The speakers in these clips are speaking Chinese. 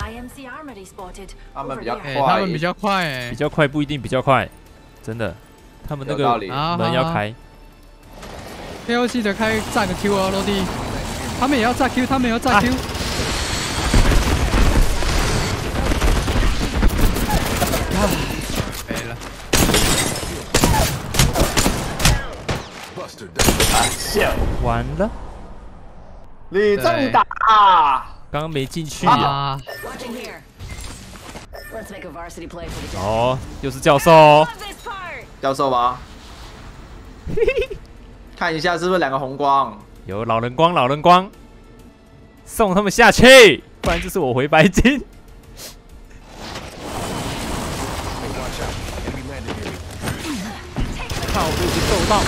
他们比较快， 他们比较快哎， 比较快不一定比较快，真的，他们那个门要开。 KO 记得开炸个 Q 哦，落地。他们也要炸 Q， 他们也要炸 Q。没了。 完了。 李正达， 刚刚没进去啊。哦，又是教授。 教授吗？看一下是不是2个红光？ 有老人光，老人光，送他们下去，不然就是我回白金。靠，被我给揍到。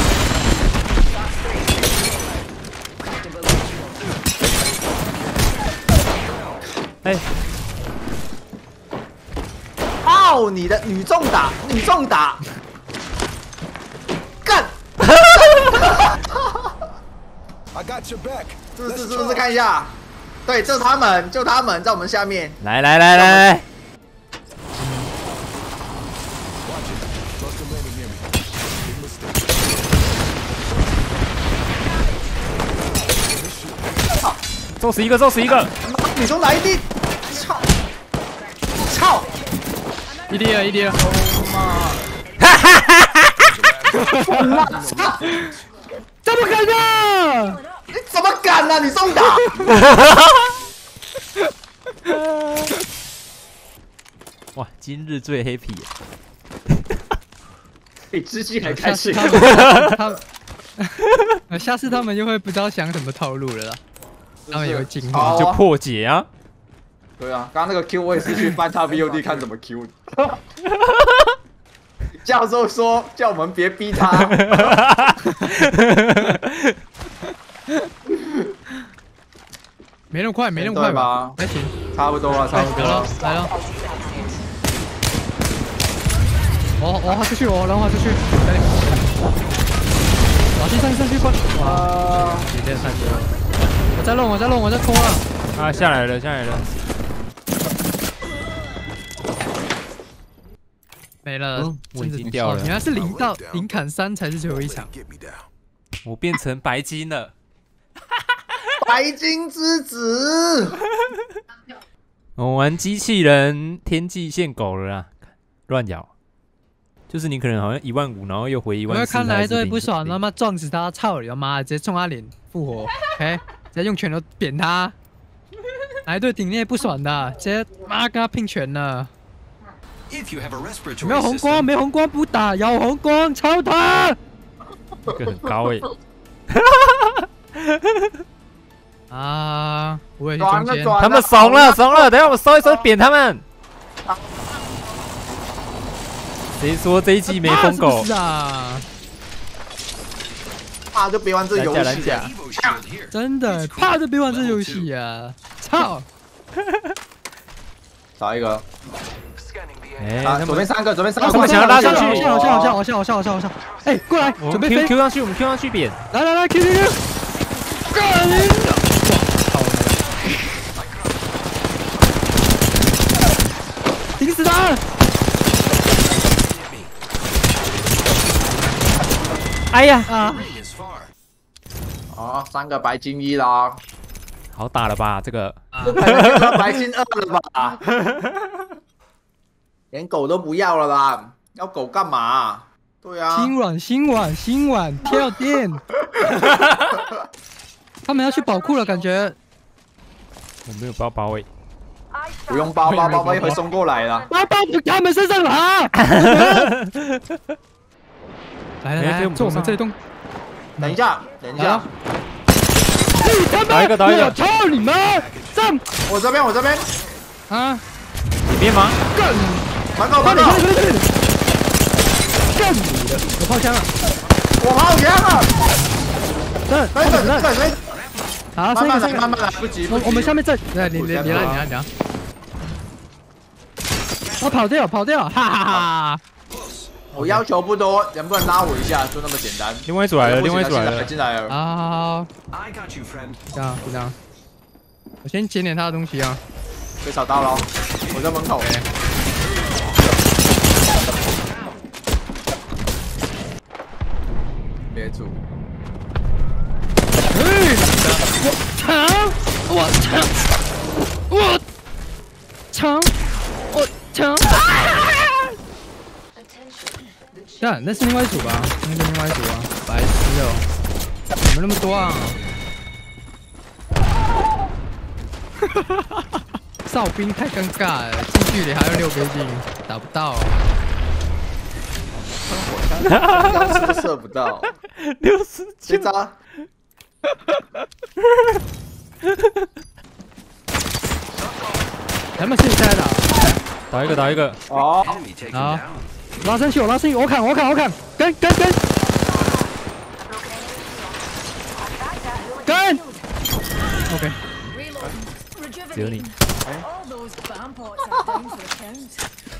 哎， 哦，你的女中打，女中打，干！是不是看一下？对，就他们，就他们在我们下面。 来，揍死一个，揍死一个！ 女中打一滴，操！ 一滴了， 哈哈哈！ 怎么可能？ 你怎么敢呢？你中打！ 哇，今日最 happy， 比吃鸡还开心。 下次他们就会不知道想什么套路了啦。他们也会进化， 就破解啊。 对啊，刚刚那个 Q 我也是去翻他 VOD 看怎么 Q 的。教授说叫我们别逼他。 没那么快，没那么快吧？还行， 差不多了，差不多了。 来了。我滑出去，我人滑出去。老弟上去，快！哇，直接上去了。我在冲啊！ 啊，下来了。 没了， 我已经掉了。 原来是0砍3才是最后一场。 我变成白金了。 白金之子。 我玩机器人天际线狗了啦，乱咬。就是你可能好像15000，然后又回14000。 我要看哪一队不爽，他妈撞死他，操你妈！直接冲他脸复活 ，OK， 直接用拳头扁他。哪一队顶内不爽的，直接妈跟他拼拳了。没有红光，没红光不打，有红光抄他。 这个很高欸。 啊！我也去中间。 他们怂了，等下我收一收扁他们。谁说这一季没疯狗？ 怕就别玩这游戏啊！ 真的怕就别玩这游戏啊！操！ 找一个。 哎， 左边3个， 他们想要拉上去。 我下！哎，过来，准备飞 Q 上去，我们 Q 上去扁。 来 Q！ 干你！顶死他！ 哎呀 ！3个白金1啦， 好打了吧？这个白金2了吧？连狗都不要了吧？要狗干嘛？对啊， 新碗跳电。他们要去宝库了，感觉。 我没有包围。 不用包一会送过来了。 包他们身上拿。来，坐我们这栋。 等一下。 打一个。 我操你妈！上！ 我这边。 啊！ 你别忙。 干！快干你的！我炮枪了。 对。 好， 慢慢来，不急。 我们下面站。你来。我跑掉，哈哈哈！ 我要求不多，能不能拉我一下？就那么简单。 另外一组来了， 进来了。 好，这样，我先捡点他的东西啊。 被找到了，我在门口。别住！ 我抢！干，那是另外一组吧？那是另外一组啊！白痴哦，怎么那么多啊？哨兵太尴尬了，近距离还要6杯兵，打不到。 刚是不是射不到 69， 别扎！ 咱们自己再来打一个打一个。 哦， 好，拉上去，我砍，跟！OK， 只有你。